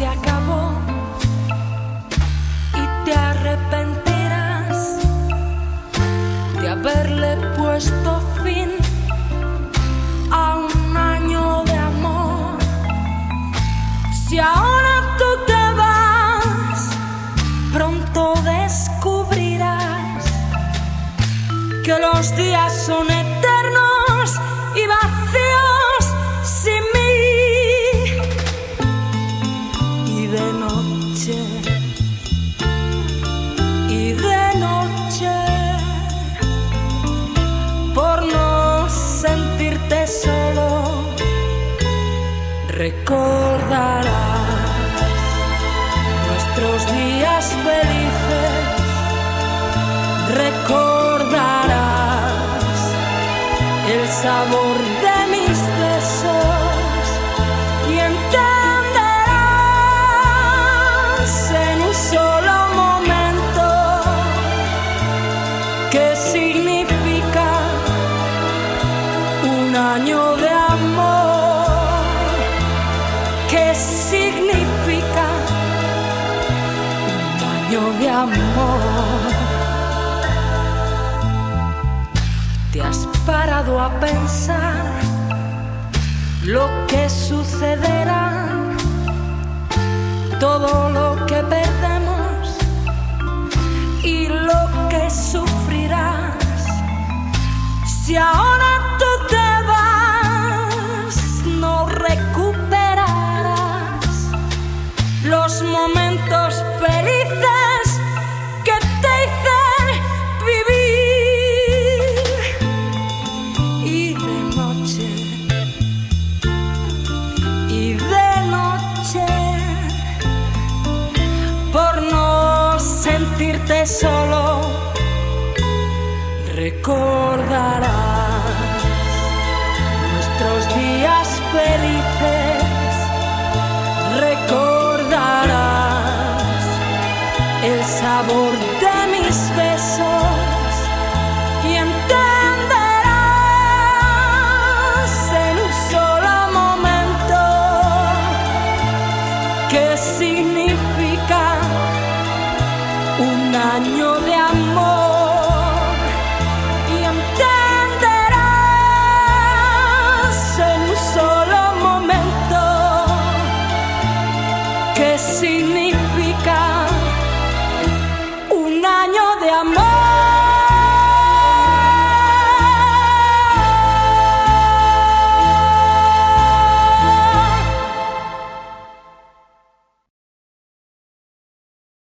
se acabó y te arrepentirás de haberle puesto fin a un año de amor. Si ahora tú te vas, pronto descubrirás que los días son eternos y vacíos sin mí. Y de noche, por no sentirte solo, recordarás nuestros días felices, recordarás el sabor de mis besos y entenderás en un solo momento qué significa un año de amor, qué significa un año de amor. ¿Te has parado a pensar lo que sucederá, todo lo que perdemos y lo que sufrirás? Si ahora tú te vas, no recuperarás los momentos felices que te hice vivir. Y de noche, por no sentirte solo, recordarás